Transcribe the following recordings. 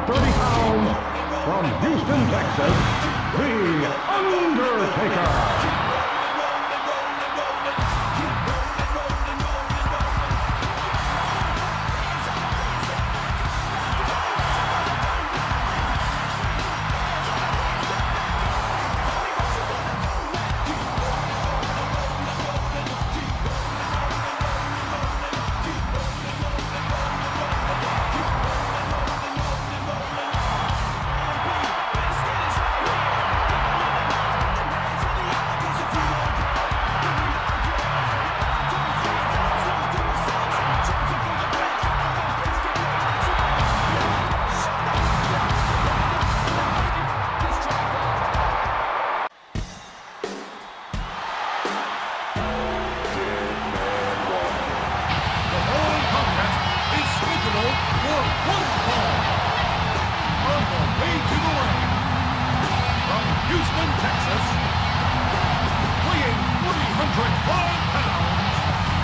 130 pounds, from Houston, Texas, The Undertaker. Houston, Texas, weighing 305 pounds,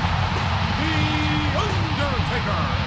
The Undertaker.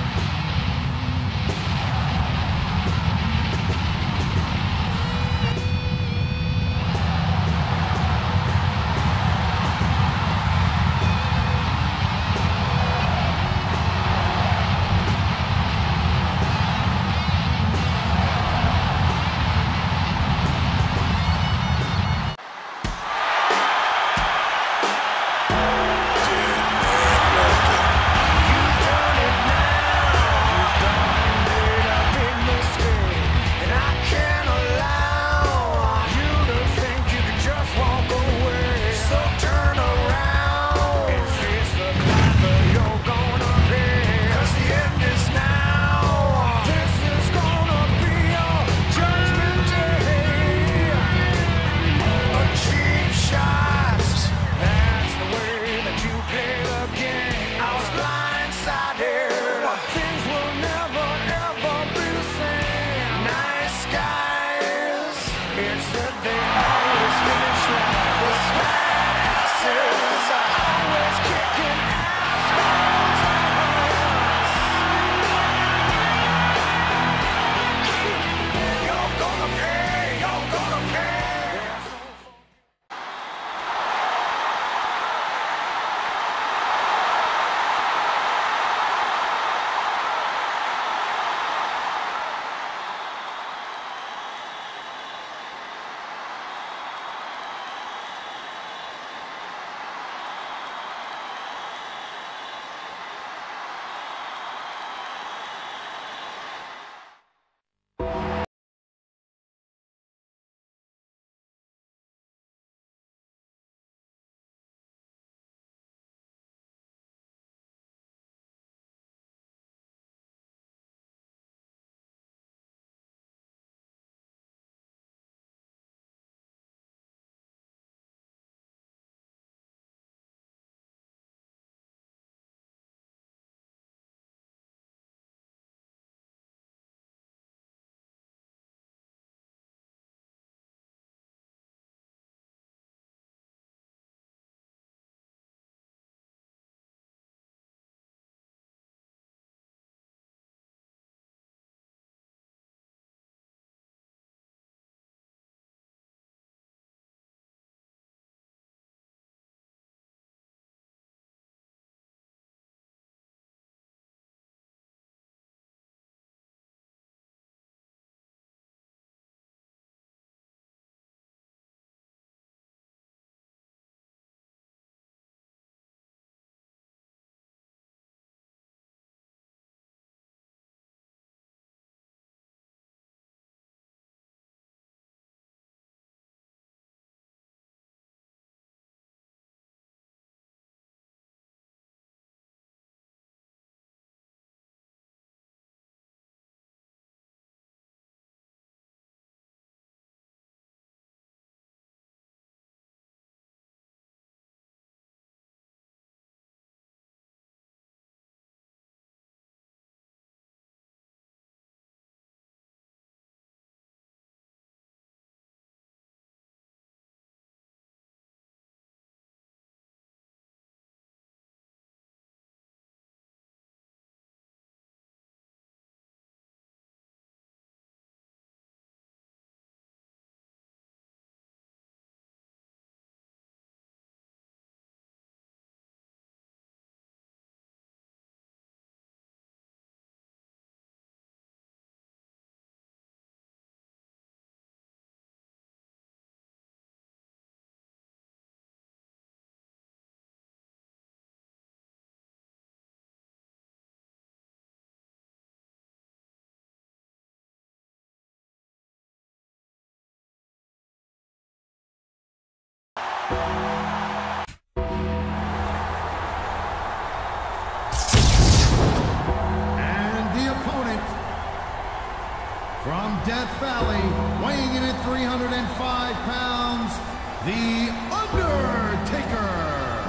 From Death Valley, weighing in at 305 pounds, The Undertaker.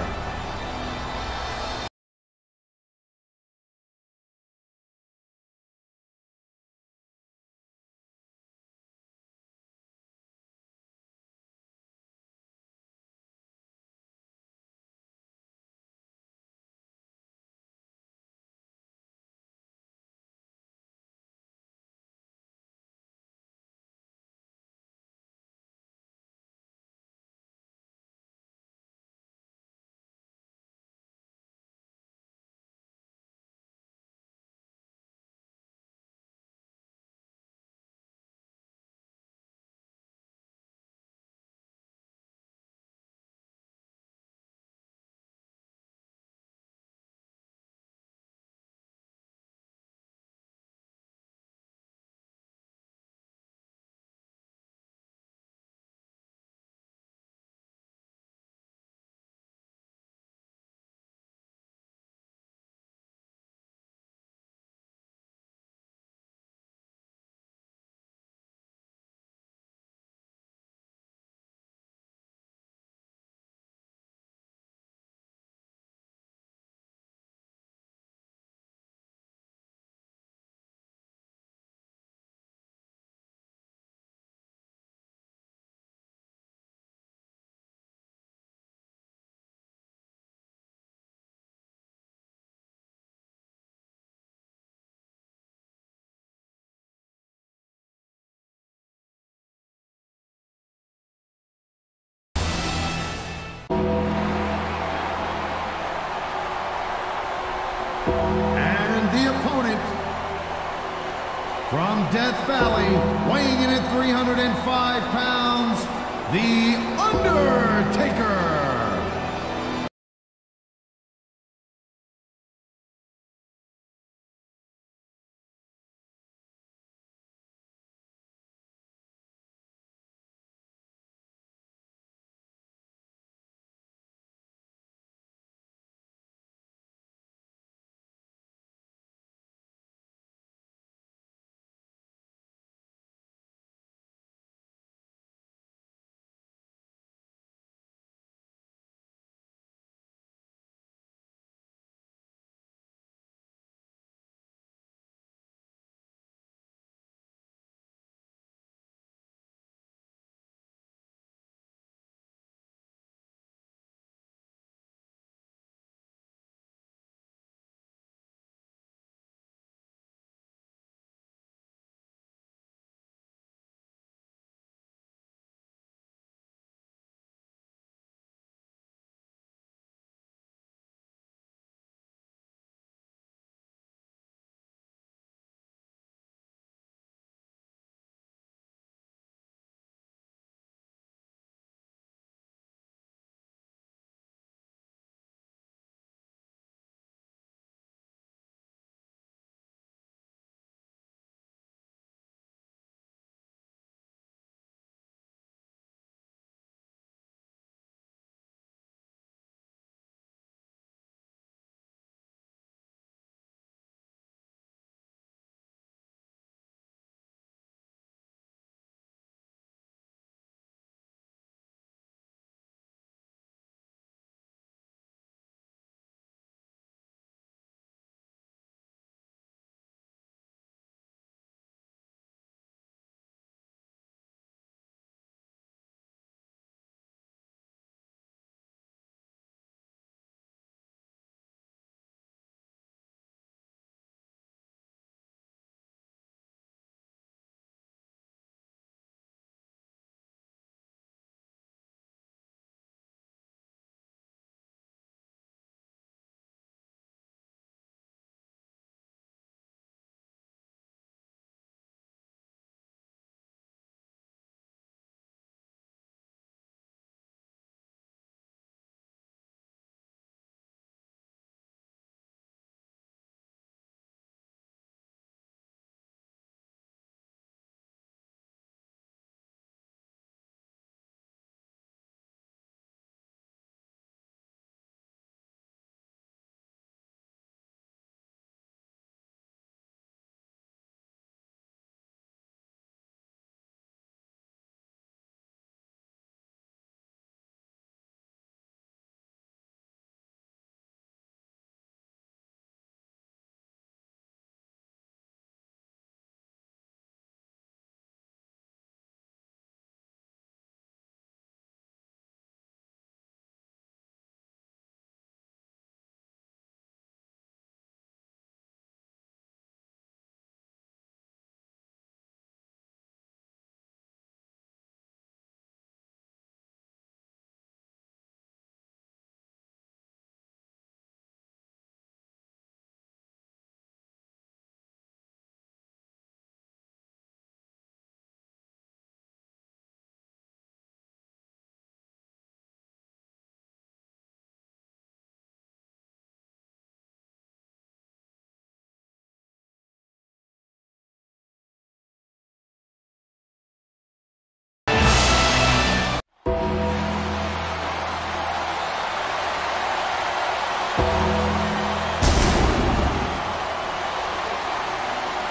And the opponent, from Death Valley, weighing in at 305 pounds, The Undertaker.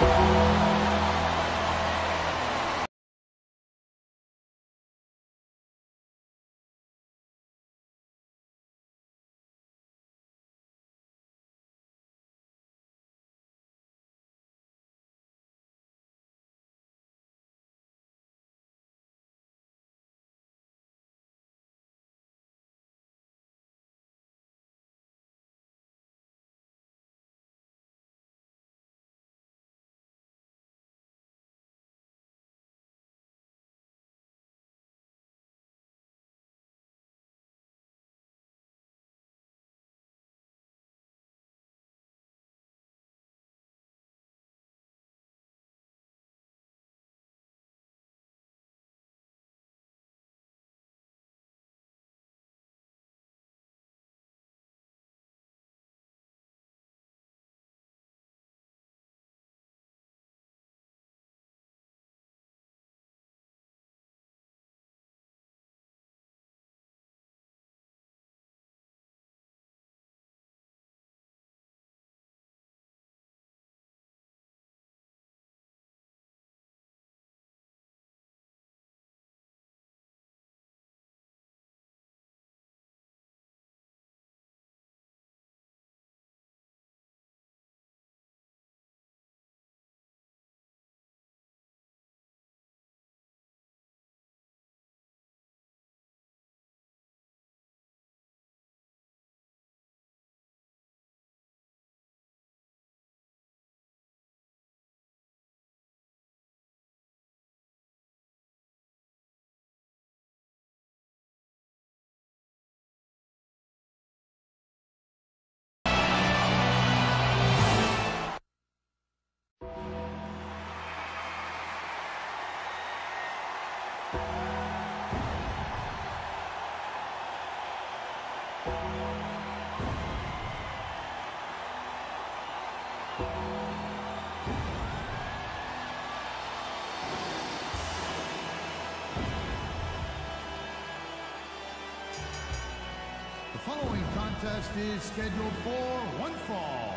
The following contest is scheduled for one fall.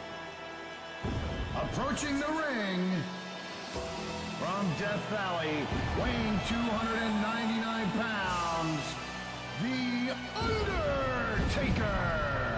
Approaching the ring from Death Valley, weighing 299 pounds, The Undertaker.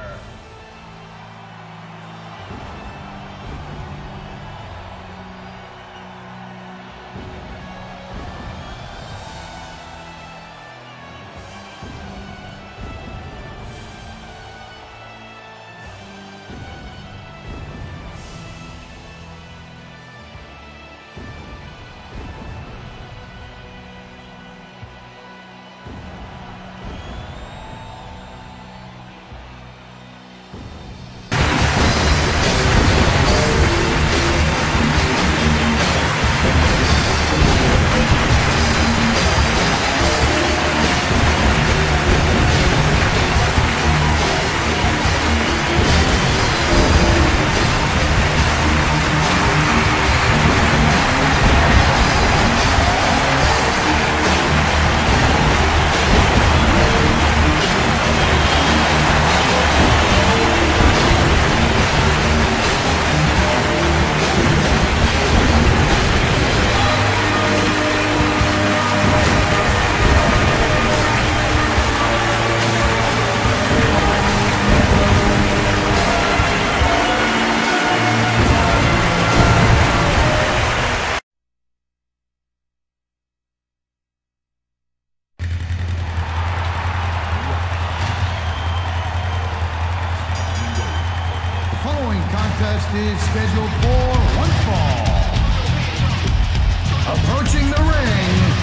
Contest is scheduled for one fall. Approaching the ring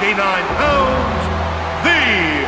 pounds, The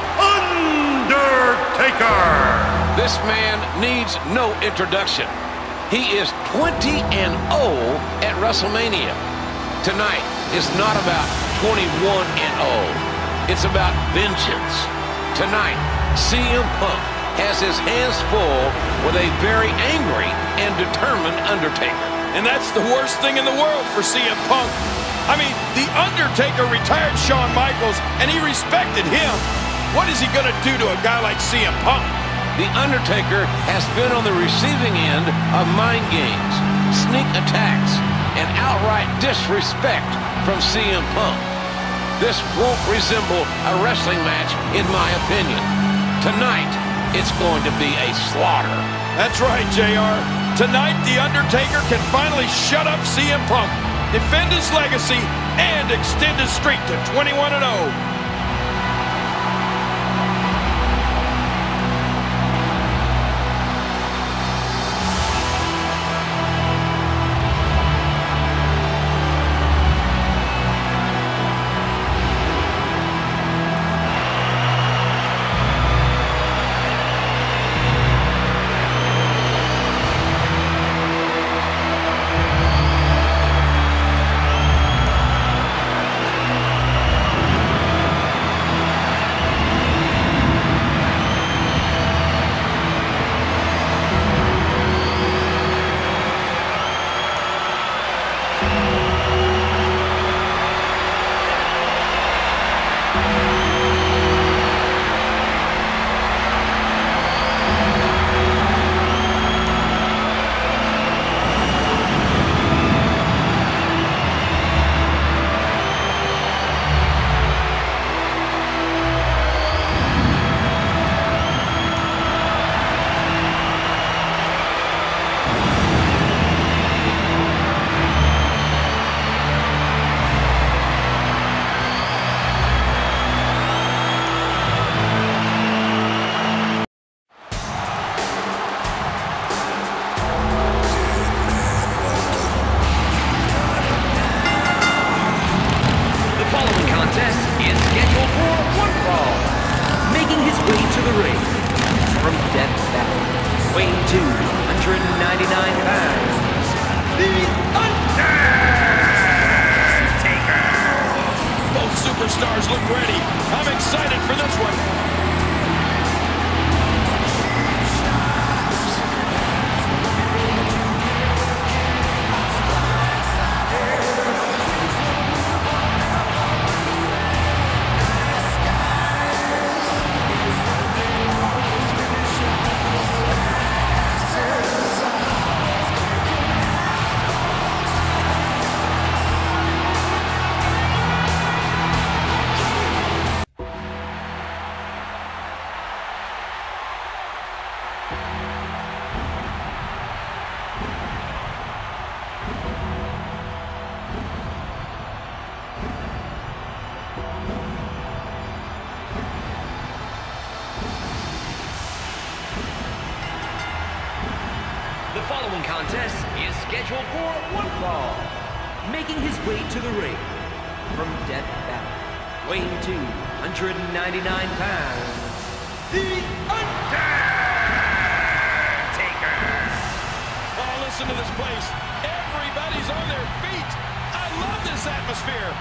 Undertaker. This man needs no introduction. He is 20-0 at WrestleMania. Tonight is not about 21-0. It's about vengeance. Tonight, CM Punk has his hands full with a very angry and determined Undertaker. And that's the worst thing in the world for CM Punk. I mean, The Undertaker retired Shawn Michaels, and he respected him. What is he going to do to a guy like CM Punk? The Undertaker has been on the receiving end of mind games, sneak attacks, and outright disrespect from CM Punk. This won't resemble a wrestling match, in my opinion. Tonight, it's going to be a slaughter. That's right, JR. Tonight, The Undertaker can finally shut up CM Punk, defend his legacy, and extend his streak to 21-0. weighing 299 pounds, The Undertaker! Both superstars look ready. I'm excited for this one. The following contest is scheduled for one fall. Making his way to the ring from Death Valley, weighing 299 pounds, The Undertaker! Oh, listen to this place. Everybody's on their feet. I love this atmosphere.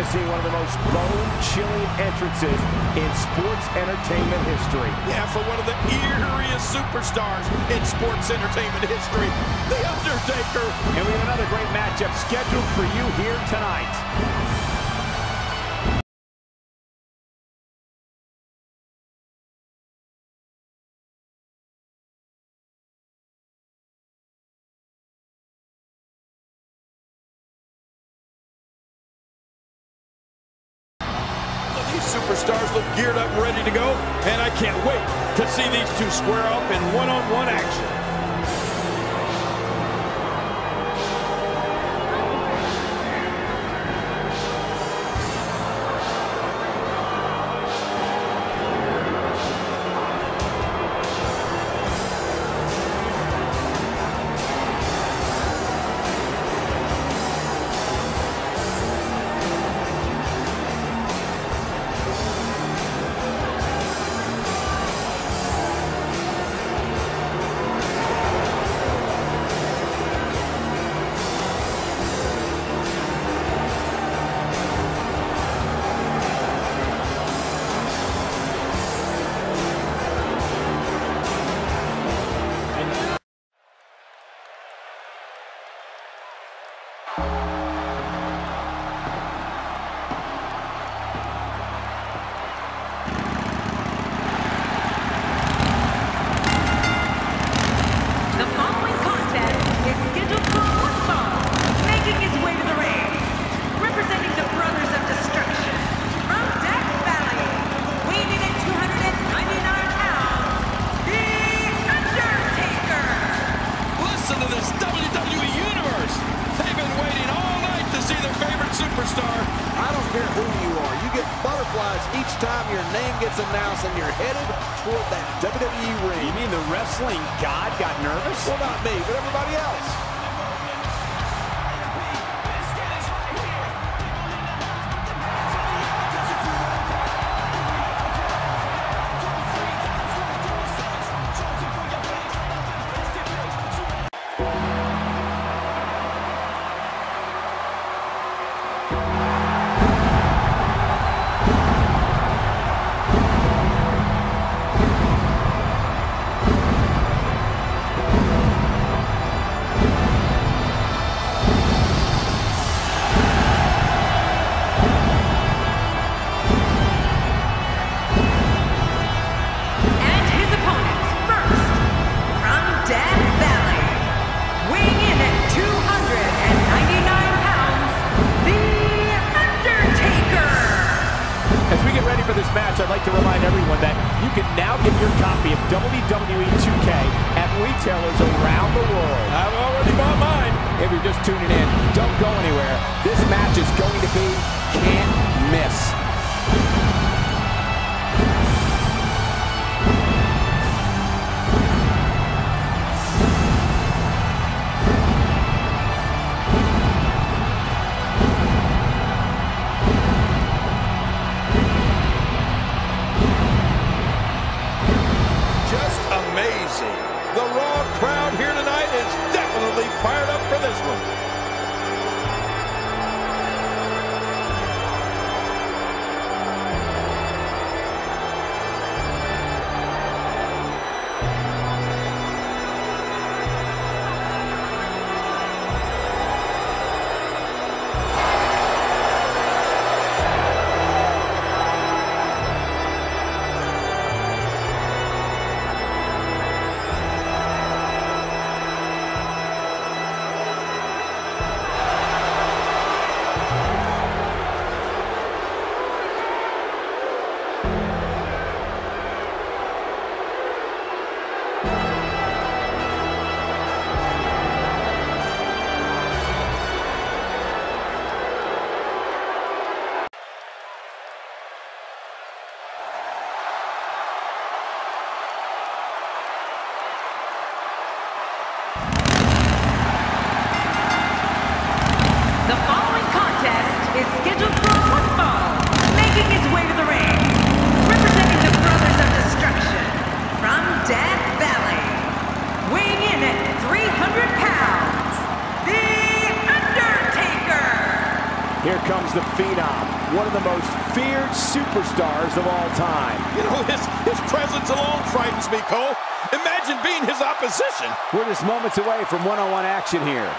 witnessing one of the most bone-chilling entrances in sports entertainment history. Yeah, for one of the eeriest superstars in sports entertainment history, The Undertaker. And we have another great matchup scheduled for you here tonight. These superstars look geared up and ready to go, and I can't wait to see these two square up in one-on-one action. WWE Universe. They've been waiting all night to see their favorite superstar. I don't care who you are. You get butterflies each time your name gets announced and you're headed toward that WWE ring. You mean the wrestling god got nervous? Well, not me, but everybody else. For this match, I'd like to remind everyone that you can now get your copy of WWE 2K at retailers around the world. I've already bought mine. If you're just tuning in, don't go anywhere. This match is going to be can't miss. The Raw crowd here tonight is definitely fired up for this one. Here comes the Phenom, one of the most feared superstars of all time. You know, his presence alone frightens me, Cole. Imagine being his opposition. We're just moments away from one-on-one action here.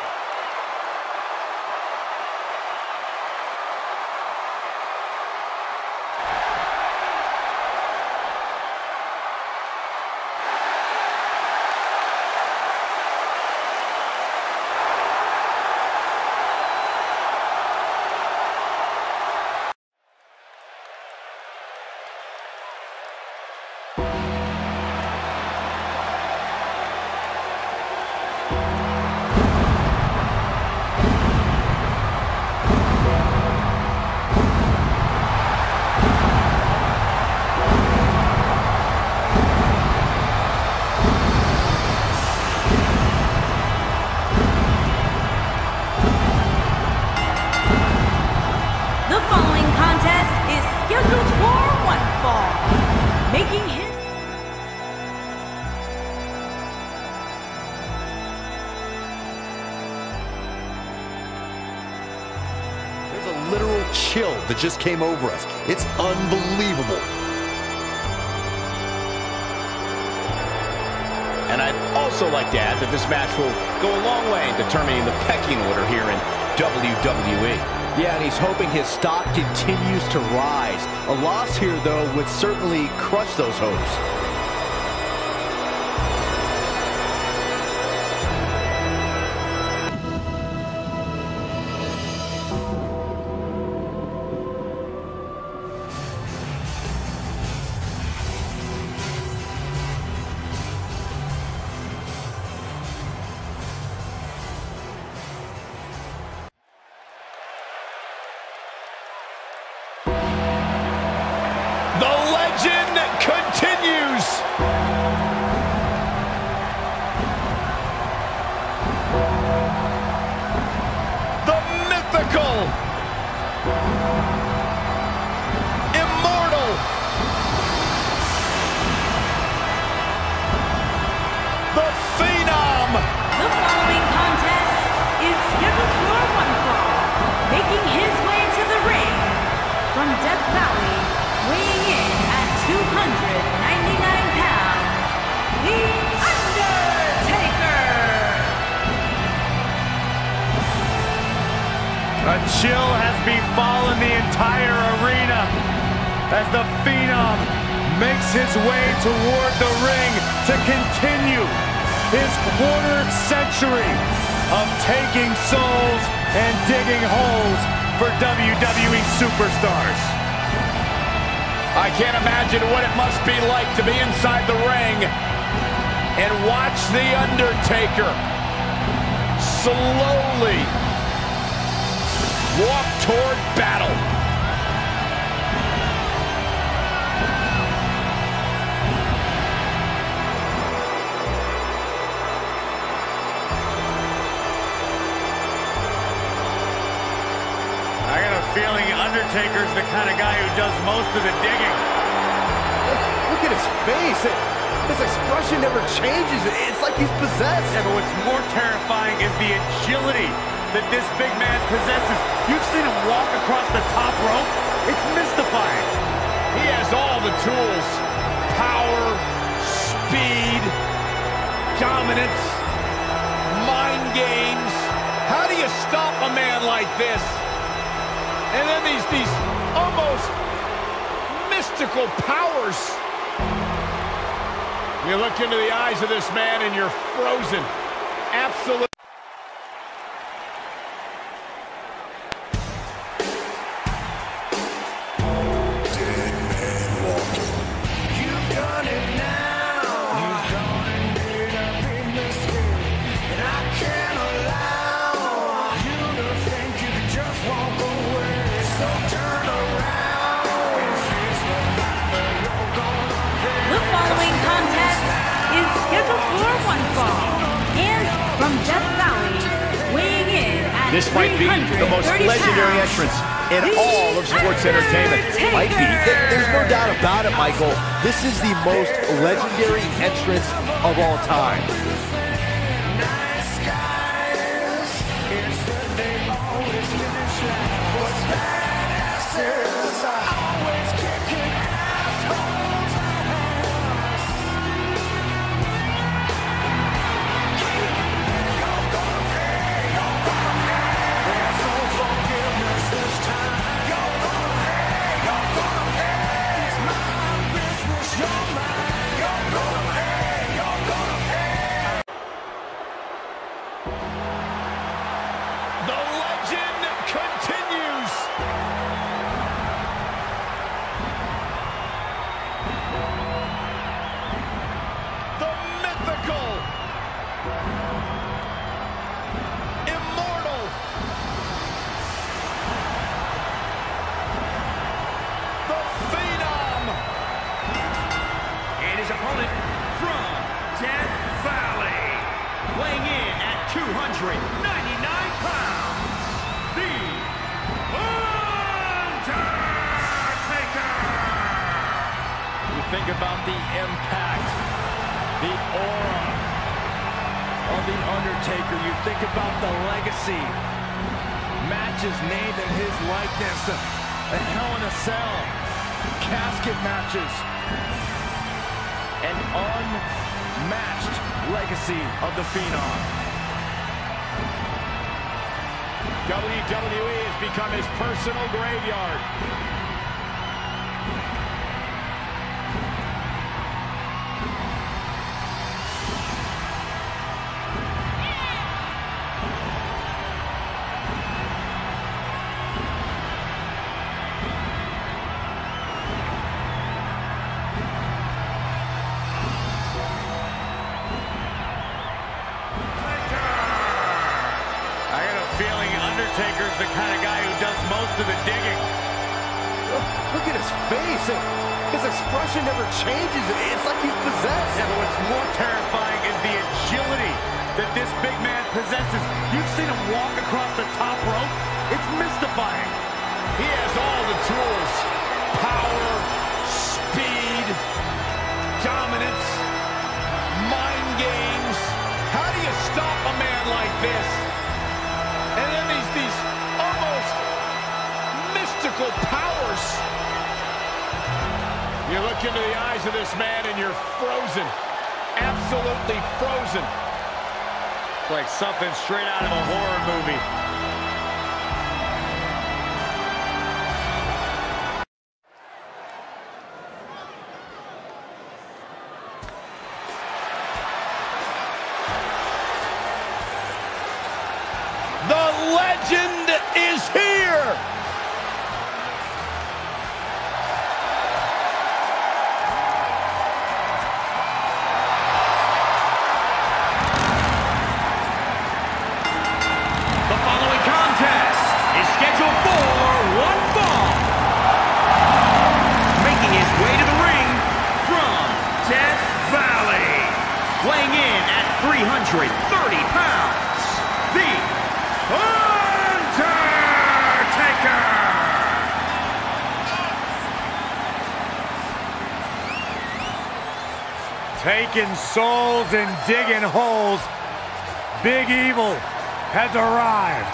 Literal chill that just came over us. It's unbelievable. And I'd also like to add that this match will go a long way in determining the pecking order here in WWE. Yeah, and he's hoping his stock continues to rise. A loss here, though, would certainly crush those hopes. The legend continues. The mythical, immortal, the Phenom. The following contest is scheduled for one fall. Making his way to the ring from Death Valley, weighing in at 299 pounds, The Undertaker! A chill has befallen the entire arena as the Phenom makes his way toward the ring to continue his quarter century of taking souls and digging holes for WWE superstars. I can't imagine what it must be like to be inside the ring and watch The Undertaker slowly walk toward battle. I got a feeling Undertaker's the kind of guy who does most of the digging. Look at his face. His expression never changes. It's like he's possessed. Yeah, but what's more terrifying is the agility that this big man possesses. You've seen him walk across the top rope. It's mystifying. He has all the tools: power, speed, dominance, mind games. How do you stop a man like this? And then these almost mystical powers. You look into the eyes of this man and you're frozen. Absolutely. This might be the most legendary entrance in all of sports entertainment. Might be. There's no doubt about it, Michael. This is the most legendary entrance of all time. Nice guys, it's the day always finish last. mythical, immortal, the Phenom. And his opponent from Death Valley, weighing in at 299 pounds, the Undertaker! You think about the impact, the aura of the Undertaker. You think about the legacy. Matches named in his likeness. A Hell in a Cell. Casket matches. An unmatched legacy of the Phenom. WWE has become his personal graveyard. Undertaker's the kind of guy who does most of the digging. Look at his face. His expression never changes. It's like he's possessed. Yeah, but what's more terrifying is the agility that this big man possesses. You've seen him walk across the top rope. It's mystifying. He has all the tools. Power, speed, dominance, mind games. How do you stop a man like this? And then these almost mystical powers. You look into the eyes of this man and you're frozen. Absolutely frozen. It's like something straight out of a horror movie. The legend is here! The following contest is scheduled for one fall. Making his way to the ring from Death Valley, weighing in at 330 pounds, the Undertaker! Taking souls and digging holes. Big Evil has arrived.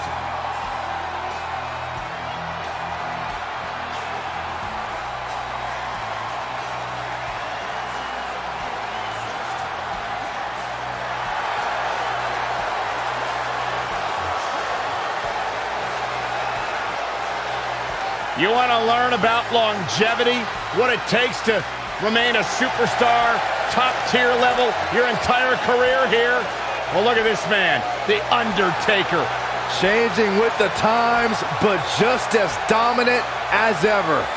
You want to learn about longevity? What it takes to remain a superstar, top-tier level, your entire career here? Well, look at this man, The Undertaker. Changing with the times, but just as dominant as ever.